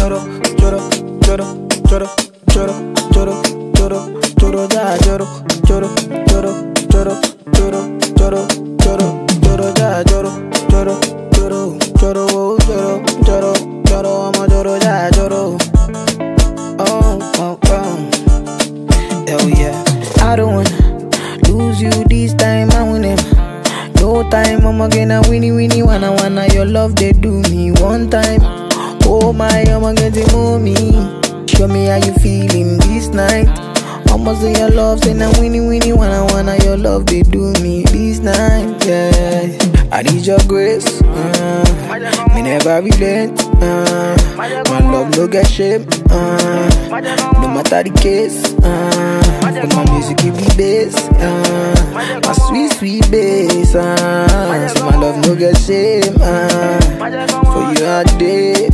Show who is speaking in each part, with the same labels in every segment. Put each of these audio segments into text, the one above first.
Speaker 1: Choro, choro, choro, choro, choro, choro, choro, choro, ja, choro, choro, choro, choro, choro, choro, choro, choro, ja, choro, choro, choro, choro, choro, choro, choro, I'm a choro, ja, choro. Oh, oh, oh. Hell yeah. I don't wanna lose you this time, I win it. No time, I'ma get a winnie winnie wanna your love they do me one time. Oh my, I'ma get the mommy. Show me how you feeling this night. I'ma say your love, say na winnie winnie wanna your love they do me this night. Yeah, I need your grace. Me never relent. My love no get shame. No matter the case. But my music give me bass. My sweet sweet bass. So my love no get shame. For you all day.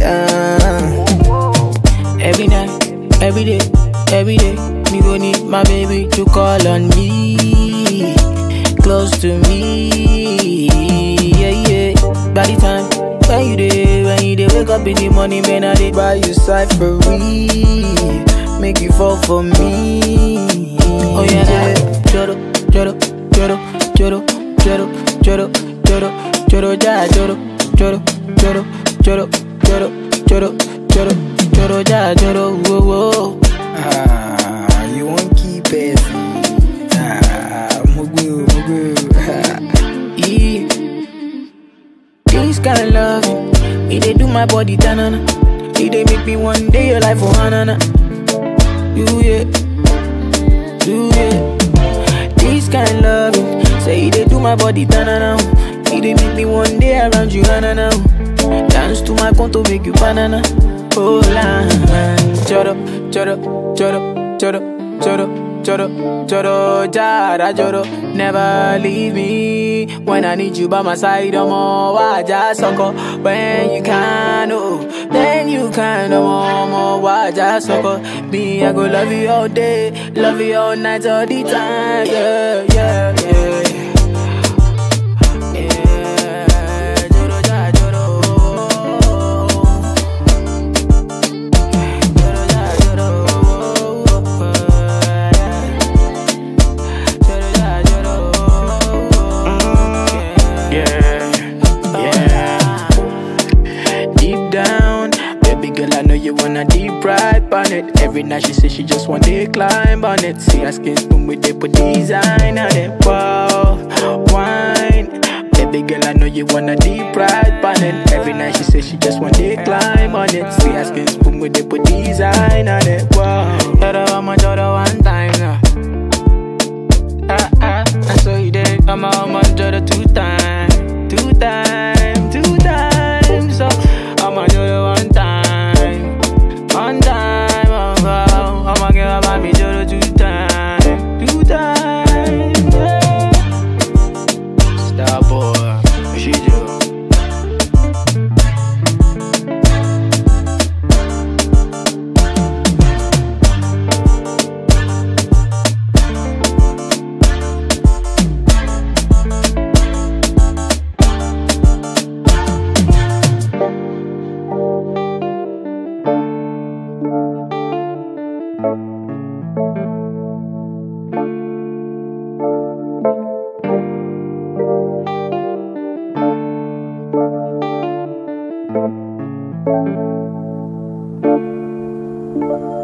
Speaker 1: Every night, every day, every day, me gon' need my baby to call on me, close to me, yeah, yeah. By the time when you dey wake up in the morning, man, I dey buy you cyphery, make you fall for me. Oh yeah, choro, choro, choro, choro, choro, choro, choro, choro, ja, choro, choro, choro, choro, choro, choro, choro, choro, ja, choro, whoa, whoa. You won't keep it. Mugu, mugu. Yeah. This kind of love, it dey do my body tanana. It dey make me one day your life for hanana. You yeah, you yeah. This kind of love, say it dey do my body tanana. It dey make me one day around you hanana. Dance to my conto, make you banana. Oh la, choro, choro, choro, choro, choro, choro, choro, jara, choro. Never leave me when I need you by my side. I'm all waja soko. When you can, oh, then you can. I'm all waja soko. Me, I go love you all day, love you all night, all the time. Yeah, yeah, yeah. Girl, I know you wanna deep ride on it. Every night she say she just want to climb on it. See her skin spoon with they put design on it. Wow, wine. Baby girl, I know you wanna deep ride on it. Every night she say she just want to climb on it. See her skin spoon with they put design on it. Wow, I'ma one time now. I saw you there. I'ma two times, two times, two times. So I'ma one time. One time, I'ma give about me two times, yeah. Star boy, what she do?
Speaker 2: Thank you.